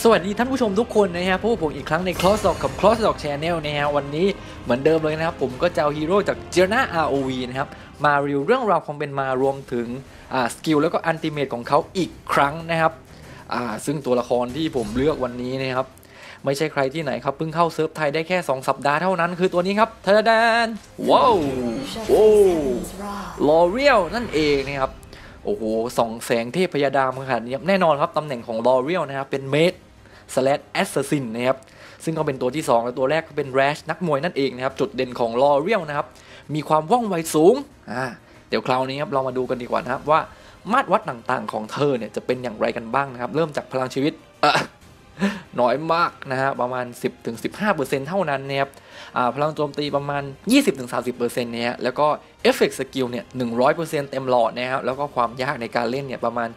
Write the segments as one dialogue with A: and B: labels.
A: สวัสดีท่านผู้ชมทุกคนนะฮะพบผมอีกครั้งใน Cross Talk กับ Cross Talk Channel นะฮะวันนี้เหมือนเดิมเลยนะครับผมก็จะเอาฮีโร่จาก Journey ROV นะครับมารีวิวเรื่องราวความเป็นมารวมถึงสกิลแล้วก็อัลติเมทของเขาอีกครั้งนะครับซึ่งตัวละครที่ผมเลือกวันนี้นะครับไม่ใช่ใครที่ไหนครับเพิ่งเข้าเซิร์ฟไทยได้แค่2สัปดาห์เท่านั้นคือตัวนี้ครับเทอร์แดนว้าวลอเรียลนั่นเองนะครับโอ้โหส่องแสงเทพพยาดามขนาดนี้แน่นอนครับตำแหน่งของลอเรียลนะครับเป็นเมด/แอสซัสซินนะครับซึ่งก็เป็นตัวที่2และตัวแรกก็เป็นแรชนักมวยนั่นเองนะครับจุดเด่นของลอเรียลนะครับมีความว่องไวสูงเดี๋ยวคราวนี้ครับเรามาดูกันดีกว่านะครับว่ามาตรวัดต่างๆของเธอเนี่ยจะเป็นอย่างไรกันบ้างนะครับเริ่มจากพลังชีวิตน้อยมากนะฮะประมาณ 10-15% เท่านั้นนะครับพลังโจมตีประมาณ 20-30% เนี่ยแล้วก็เอฟเฟกต์สกิลเนี่ย 100% เต็มหลอดนะครับแล้วก็ความยากในการเล่นเนี่ยประมาณ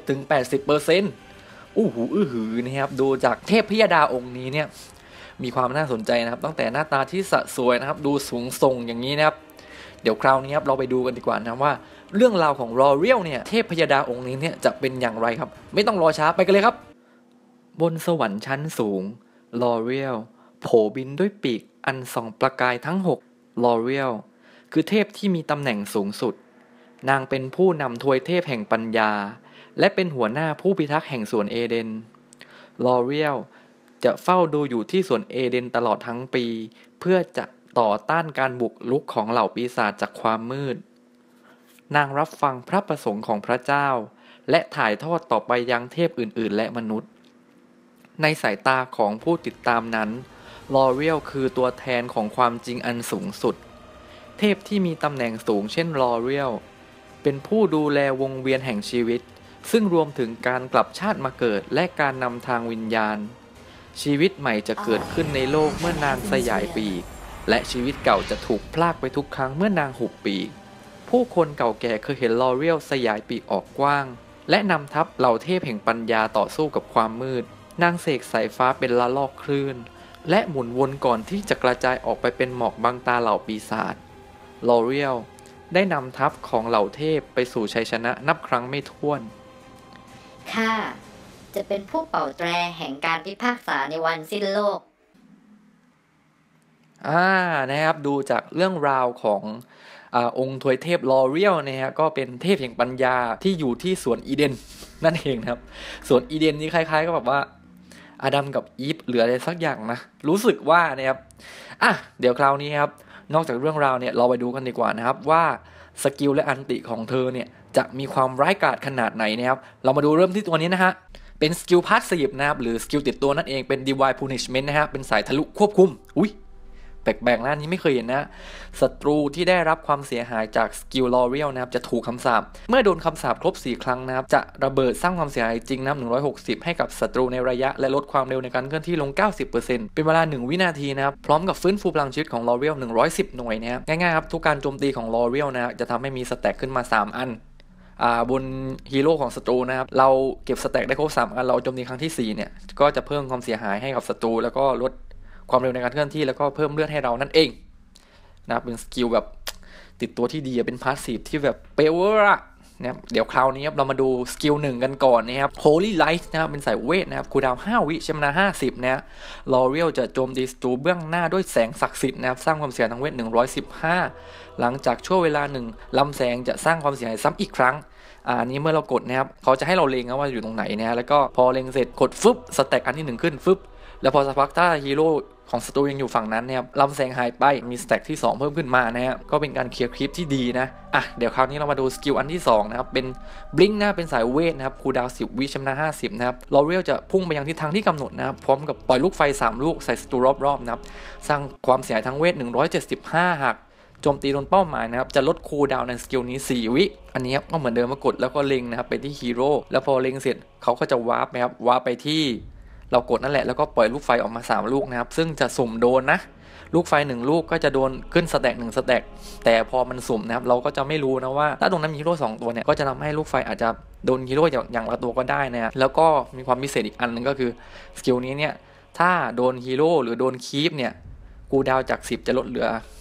A: 7-80%อู้หูอื้อหือนะครับดูจากเทพพิยดาองค์นี้เนี่ยมีความน่าสนใจนะครับตั้งแต่หน้าตาที่สะสวยนะครับดูสูงส่งอย่างนี้นะครับเดี๋ยวคราวนี้ครับเราไปดูกันดีกว่านะว่าเรื่องราวของลอเรียลเนี่ยเทพพยดาองค์นี้เนี่ยจะเป็นอย่างไรครับไม่ต้องรอช้าไปกันเลยครับบนสวรรค์ชั้นสูงลอเรียลโผบินด้วยปีกอันส่องประกายทั้ง6ลอเรียลคือเทพที่มีตำแหน่งสูงสุดนางเป็นผู้นำทวยเทพแห่งปัญญาและเป็นหัวหน้าผู้พิทักษ์แห่งสวนเอเดนลอเรียลจะเฝ้าดูอยู่ที่สวนเอเดนตลอดทั้งปีเพื่อจะต่อต้านการบุกรุกของเหล่าปีศาจจากความมืดนางรับฟังพระประสงค์ของพระเจ้าและถ่ายทอดต่อไปยังเทพอื่นๆและมนุษย์ในสายตาของผู้ติดตามนั้นลอเรียลคือตัวแทนของความจริงอันสูงสุดเทพที่มีตำแหน่งสูงเช่นลอเรียลเป็นผู้ดูแลวงเวียนแห่งชีวิตซึ่งรวมถึงการกลับชาติมาเกิดและการนำทางวิญญาณชีวิตใหม่จะเกิดขึ้นในโลกเมื่อนางสยายปีกและชีวิตเก่าจะถูกพรากไปทุกครั้งเมื่อนางหุบปีกผู้คนเก่าแก่เคยเห็นลอเรียลสยายปีกออกกว้างและนำทัพเหล่าเทพแห่งปัญญาต่อสู้กับความมืดนางเสกสายฟ้าเป็นละลอกคลื่นและหมุนวนก่อนที่จะกระจายออกไปเป็นหมอกบังตาเหล่าปีศาจลอเรียลได้นำทัพของเหล่าเทพไปสู่ชัยชนะนับครั้งไม่ถ้วน
B: ข้าจะเป็นผู้เป่าแตรแห่งการพิพากษาในวันสิ้นโลก
A: นะครับดูจากเรื่องราวขององค์ทวยเทพลอเรียลนะฮะก็เป็นเทพแห่งปัญญาที่อยู่ที่สวนอีเดนนั่นเองครับสวนอีเดนนี่คล้ายๆก็แบบว่าอาดัมกับอีฟเหลืออะไรสักอย่างนะรู้สึกว่านะครับเดี๋ยวคราวนี้ครับนอกจากเรื่องราวเนี่ยเราไปดูกันดีกว่านะครับว่าสกิลและอันติของเธอเนี่ยจะมีความร้ายกาจขนาดไหนนะครับเรามาดูเริ่มที่ตัวนี้นะฮะเป็นสกิลพาสซีฟนะครับหรือสกิลติดตัวนั่นเองเป็น Divine Punishment นะฮะเป็นสายทะลุควบคุมแปลกๆนะนี้ไม่เคยเห็นนะศัตรูที่ได้รับความเสียหายจากสกิลลอเรียลนะครับจะถูกคำสาปเมื่อโดนคำสาปครบ4ครั้งนะครับจะระเบิดสร้างความเสียหายจริงนะ160ให้กับศัตรูในระยะและลดความเร็วในการเคลื่อนที่ลง 90% เป็นเวลา1วินาทีนะครับพร้อมกับฟื้นฟูพลังชีวิตของลอเรียล110หน่วยนะครับง่ายๆครับทุกการโจมตีของลอเรียลนะจะทำให้มีสแต็กขึ้นมา3อันบนฮีโร่ของศัตรูนะครับเราเก็บสแต็กได้ครบ3อันเราโจมตีครั้งที่4เนี่ยก็จะเพิ่มความเสียหายให้กับศัตรูแล้วก็ลดความเร็วในการเคลื่อนที่แล้วก็เพิ่มเลือดให้เรานั่นเองนะเป็นสกิลแบบติดตัวที่ดีเป็นพาสซีฟที่แบบเปเวอร์นะครับเดี๋ยวคราวนี้ครับเรามาดูสกิล1กันก่อนนะครับ Holy Light นะครับเป็นสายเวทนะครับคูลดาวน์5 วิชำนาญ50นะลอเรียลจะโจมตีศัตรูเบื้องหน้าด้วยแสงศักดิ์สิทธิ์นะครับสร้างความเสียหายทางเวท115หลังจากช่วงเวลา1ลำแสงจะสร้างความเสียหายซ้ำอีกครั้งอันนี้เมื่อเรากดนะครับเขาจะให้เราเล็งว่าอยู่ตรงไหนนะแล้วก็พอเล็งเสร็จกดฟึบสแต็กอันที่1ขึ้นฟึบแล้วพอสักพักถ้าฮีโร่ของศัตรูยังอยู่ฝั่งนั้นเนี่ยลำแสงหายไปมีสแต็กที่2เพิ่มขึ้นมานะครับก็เป็นการเคลียร์คลิปที่ดีนะเดี๋ยวคราวนี้เรามาดูสกิลอันที่2นะครับเป็นบลิงนะเป็นสายเวทนะครับคูลดาวน์10 วิชำนาญ50นะครับลอเรียลจะพุ่งไปยังทิศทางที่กำหนดนะครับพร้อมกับปล่อยลูกไฟ3ลูกใส่ศัตรูรอบๆนะครับสร้างความเสียหายทางเวท175หากโจมตีโดนเป้าหมายนะครับจะลดคูลดาวน์ในสกิลนี้4วิอันนี้ก็เหมือนเดิมมากดแล้วก็เล็งนะครับไปที่ฮีโร่แล้วพอเล็งเสร็จเขาก็จะวาร์ปนะครับวาร์ปไปที่เรากดนั่นแหละแล้วก็ปล่อยลูกไฟออกมา3ลูกนะครับซึ่งจะสุ่มโดนนะลูกไฟ1ลูกก็จะโดนขึ้นสแต็ก1สแต็กแต่พอมันสุ่มนะครับเราก็จะไม่รู้นะว่าถ้าตรงนั้นมีฮีโร่2ตัวเนี่ยก็จะทำให้ลูกไฟอาจจะโดนฮีโร่อย่างละตัวก็ได้นะแล้วก็มีความพิเศษอีกอันนึงก็คือสกิลนี้เนี่ยถ้าโดนฮีโร่หรือโดนคีปเนี่ยคูลดาวน์จาก10จะลดเหลือ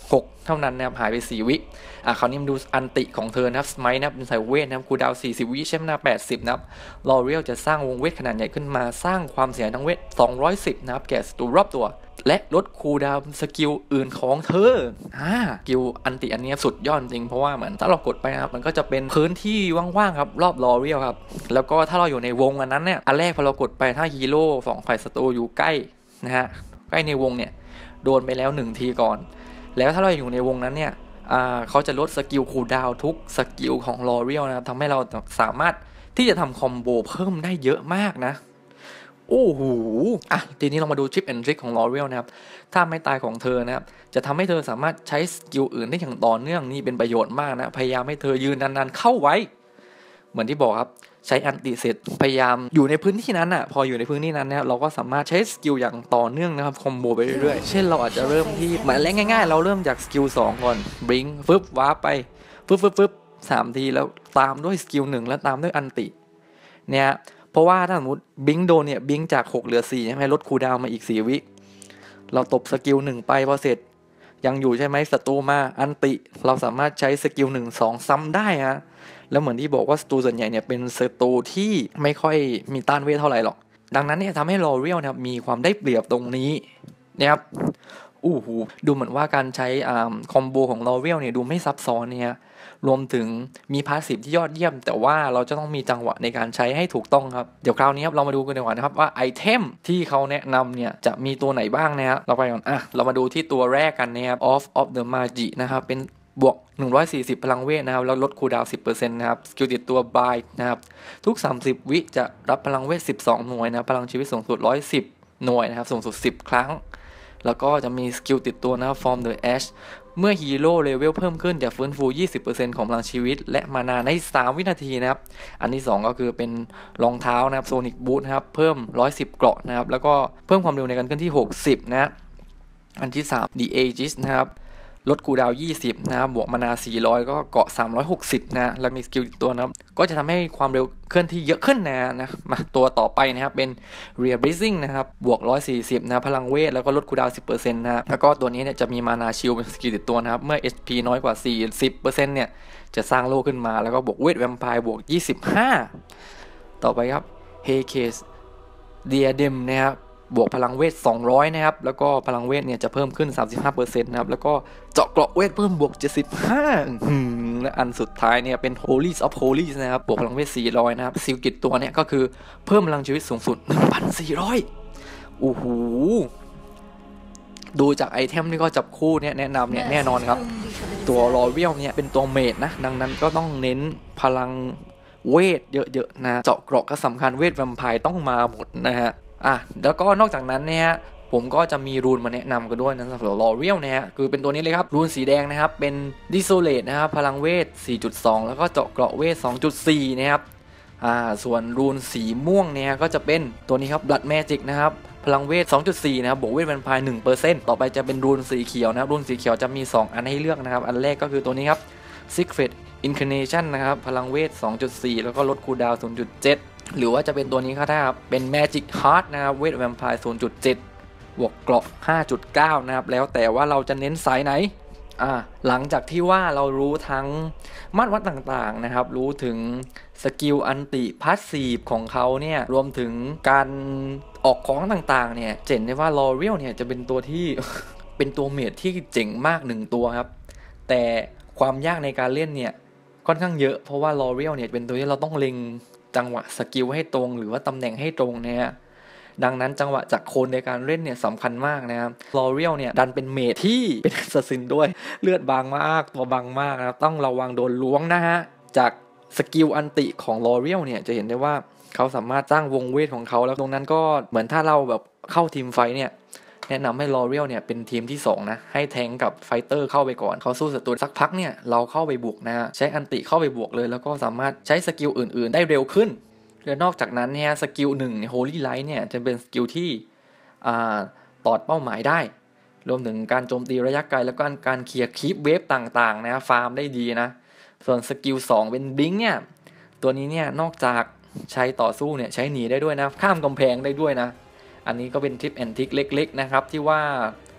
A: 6เท่านั้นนะครับหายไป4วิคราวนี้มาดูอันติของเธอนะครับสมัยนะครับเป็นสายเวทนะครับคูลดาวน์40วิใช้มานา80นะครับลอเรียลจะสร้างวงเวทขนาดใหญ่ขึ้นมาสร้างความเสียหายทางเวท210นะครับแก่ศัตรูรอบตัวและลดคูลดาวน์สกิลอื่นของเธอสกิลอันติอันนี้สุดยอดจริงเพราะว่าเหมือนถ้าเรากดไปนะครับมันก็จะเป็นพื้นที่ว่างๆครับรอบลอเรียลครับแล้วก็ถ้าเราอยู่ในวงอันนั้นเนี่ยอันแรกพอเรากดไปถ้าฮีโร่ของฝ่ายศัตรูอยู่ใกล้นะฮะใกล้ในวงเนี่ยโดนไปแล้ว1ทีก่อนแล้วถ้าเราอยู่ในวงนั้นเนี่ยเขาจะลดสกิลคูลดาวน์ทุกสกิลของลอเรียลนะทำให้เราสามารถที่จะทำคอมโบเพิ่มได้เยอะมากนะโอ้โหทีนี้เรามาดูทริปแอนด์ทริคของลอเรียลนะครับถ้าไม่ตายของเธอนะครับจะทำให้เธอสามารถใช้สกิลอื่นได้อย่างต่อเนื่องนี่เป็นประโยชน์มากนะพยายามให้เธอยืนนานๆเข้าไว้เหมือนที่บอกครับใช้อันติเสร็จพยายามอยู่ในพื้นที่นั้นพออยู่ในพื้นที่นั้นเนี่ยเราก็สามารถใช้สกิลอย่างต่อเนื่องนะครับคอมโบไปเรื่อยๆเช่นเราอาจจะเริ่มที่เหมือนเล่นง่ายๆเราเริ่มจากสกิล2ก่อนบลิงฟึบวาร์ปไปฟึบ3ทีแล้วตามด้วยสกิล1แล้วตามด้วยอันติเนี่ยเพราะว่าถ้าสมมติบิงโดนเนี่ยบิงจาก6เหลือ4ใช่ไหมลดคูลดาวน์มาอีก4วิเราตบสกิล1ไปพอเสร็จยังอยู่ใช่ไหมศัตรูมาอันติเราสามารถใช้สกิล1 2ซ้ำได้แล้วเหมือนที่บอกว่าศัตรูส่วนใหญ่เนี่ยเป็นศัตรูที่ไม่ค่อยมีต้านเวทเท่าไหร่หรอกดังนั้นเนี่ยทำให้ลอเรียลนะครับมีความได้เปรียบตรงนี้นะครับดูเหมือนว่าการใช้คอมโบของลอเรียลเนี่ยดูไม่ซับซ้อนเนี่ยรวมถึงมีพาสซีฟที่ยอดเยี่ยมแต่ว่าเราจะต้องมีจังหวะในการใช้ให้ถูกต้องครับเดี๋ยวคราวนี้ครับเรามาดูกันดีกว่านะครับว่าไอเทมที่เขาแนะนำเนี่ยจะมีตัวไหนบ้างนะครับเราไปก่อนเรามาดูที่ตัวแรกกันนะครับ of the Magi นะครับเป็นบวก140พลังเวทนะครับแล้วลดคูลดาวน์ 10% นะครับสกิลติดตัวบายนะครับทุก30วิจะรับพลังเวท12หน่วยนะพลังชีวิตสูงสุด110หน่วยนะครับสูงสุด10ครั้งแล้วก็จะมีสกิลติดตัวนะครับ From the Ash เมื่อฮีโร่เลเวลเพิ่มขึ้นจะฟื้นฟู 20% ของพลังชีวิตและมานาใน3วินาทีนะครับอันที่2ก็คือเป็นรองเท้านะครับโซนิกบูทนะครับเพิ่ม110เกราะนะครับแล้วก็เพิ่มความเร็วในการเคลื่อนที่60นะอันที่3 The Aegis นะครับลดคูลดาวน์20นะครับบวกมานา400ก็เกาะ360นะแล้วมีสกิลตัวนะครับก็จะทำให้ความเร็วเคลื่อนที่เยอะขึ้นนะมาตัวต่อไปนะครับเป็น Rear Blazing นะครับบวก140นะพลังเวทแล้วก็ลดคูลดาวน์ 10% นะแล้วก็ตัวนี้เนี่ยจะมีมานาชิลเป็นสกิลติดตัวนะครับเมื่อ HP น้อยกว่า 40% เนี่ยจะสร้างโล่ขึ้นมาแล้วก็บวกเวทแวมไพร์บวก25ต่อไปครับ Hades Diadem นะครับบวกพลังเวท200นะครับแล้วก็พลังเวทเนี่ยจะเพิ่มขึ้น 35% นะครับแล้วก็เจาะเกราะเวทเพิ่มบวก75และอันสุดท้ายเนี่ยเป็น Holies of Holies นะครับบวกพลังเวท400นะครับซิลกิตตัวเนี่ยก็คือเพิ่มพลังชีวิตสูงสุด 1,400 ดูจากไอเทมนี่ก็จับคู่เนี่ยแนะนำเนี่ยแน่นอนครับตัวลอเรียลเนี่ยเป็นตัวเมจนะดังนั้นก็ต้องเน้นพลังเวทเยอะๆนะเจาะเกราะก็สำคัญเวทแวมไพร์ต้องมาหมดนะฮะแล้วก็นอกจากนั้นเนี่ยผมก็จะมีรูนมาแนะนำกันด้วยนะสำหรับลอเรียลนะฮะคือเป็นตัวนี้เลยครับรูนสีแดงนะครับเป็นดิโซเลตนะครับพลังเวท 4.2 แล้วก็เจาะเกราะเวท 2.4 นะครับส่วนรูนสีม่วงเนี่ยก็จะเป็นตัวนี้ครับ Blood Magic นะครับพลังเวท 2.4 นะครับบวกเวทแวมไพร์ 1% ต่อไปจะเป็นรูนสีเขียวนะครับรูนสีเขียวจะมี2อันให้เลือกนะครับอันแรกก็คือตัวนี้ครับ Secret Incarnation นะครับพลังเวท 2.4 แล้วก็ลดคูลดาวน์ 0.7 หรือว่าจะเป็นตัวนี้ครับเป็น Magic Heart นะครับเวทแวมไพร์ 0.7 บวกเกราะ 5.9 นะครับแล้วแต่ว่าเราจะเน้นสายไหนหลังจากที่ว่าเรารู้ทั้งมาตรวัดต่างๆนะครับรู้ถึงสกิลอันติพาสซีฟของเขาเนี่ยรวมถึงการออกของต่างๆเนี่ยเห็นได้ว่าลอเรียลเนี่ยจะเป็นตัวที่ เป็นตัวเมจที่เจ๋งมาก1ตัวครับแต่ความยากในการเล่นเนี่ยค่อนข้างเยอะเพราะว่าลอเรียลเนี่ยเป็นตัวที่เราต้องเล็งจังหวะสกิลให้ตรงหรือว่าตำแหน่งให้ตรงเนี่ยดังนั้นจังหวะจากโคนในการเล่นเนี่ยสำคัญมากนะครับลอเรียลเนี่ยดันเป็นเมจที่เป็นแอสซัสซินด้วยเลือดบางมากตัวบางมากนะต้องระวังโดนล้วงนะฮะจากสกิลอันติของลอเรียลเนี่ยจะเห็นได้ว่าเขาสามารถสร้างวงเวทของเขาแล้วตรงนั้นก็เหมือนถ้าเราแบบเข้าทีมไฟเนี่ยแนะนำให้ลอเรียลเนี่ยเป็นทีมที่2นะให้แทงกับไฟเตอร์เข้าไปก่อนเขาสู้ศัตรูสักพักเนี่ยเราเข้าไปบวกนะใช้อันติเข้าไปบวกเลยแล้วก็สามารถใช้สกิลอื่นๆได้เร็วขึ้นและนอกจากนั้นเนี่ยสกิล1 Holy Light เนี่ยจะเป็นสกิลที่ตอดเป้าหมายได้รวมถึงการโจมตีระยะไกลแล้วก็การเคลียร์คีปเวฟต่างๆนะฟาร์มได้ดีนะส่วนสกิล2เป็นบิงเนี่ยตัวนี้เนี่ยนอกจากใช้ต่อสู้เนี่ยใช้หนีได้ด้วยนะข้ามกำแพงได้ด้วยนะอันนี้ก็เป็นทิปแอนทิกเล็กๆนะครับที่ว่า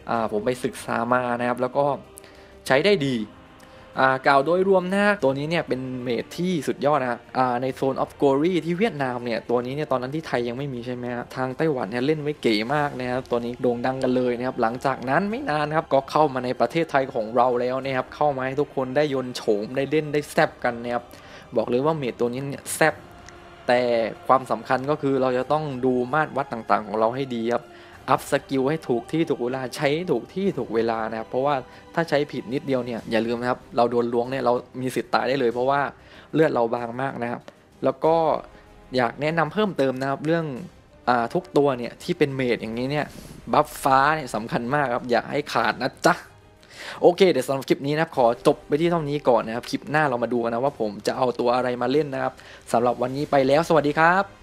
A: ผมไปศึกษามานะครับแล้วก็ใช้ได้ดีกล่าวโดยรวมนะตัวนี้เนี่ยเป็นเมจที่สุดยอดนะครับในโซนออฟโกรีที่เวียดนามเนี่ยตัวนี้เนี่ยตอนนั้นที่ไทยยังไม่มีใช่ไหมครับทางไต้หวันเนี่ยเล่นไว้เก๋มากนะครับตัวนี้โด่งดังกันเลยนะครับหลังจากนั้นไม่นานครับก็เข้ามาในประเทศไทยของเราแล้วนะครับเข้ามาให้ทุกคนได้ยนต์โฉมได้เล่นได้แซบกันนะครับบอกเลยว่าเมจตัวนี้เนี่ยแซบแต่ความสำคัญก็คือเราจะต้องดูมาตรวัดต่างๆของเราให้ดีครับอัพสกิลให้ถูกที่ถูกเวลาใช้ถูกที่ถูกเวลานะครับเพราะว่าถ้าใช้ผิดนิดเดียวเนี่ยอย่าลืมนะครับเราโดนล้วงเนี่ยเรามีสิทธิ์ตายได้เลยเพราะว่าเลือดเราบางมากนะครับแล้วก็อยากแนะนำเพิ่มเติมนะครับเรื่องทุกตัวเนี่ยที่เป็นเมจอย่างนี้เนี่ยบัฟฟ้าเนี่ยสำคัญมากครับอย่าให้ขาดนะจ๊ะโอเคเดี๋ยวสำหรับคลิปนี้นะครับขอจบไปที่เท่านี้ก่อนนะครับคลิปหน้าเรามาดูกันนะว่าผมจะเอาตัวอะไรมาเล่นนะครับสำหรับวันนี้ไปแล้วสวัสดีครับ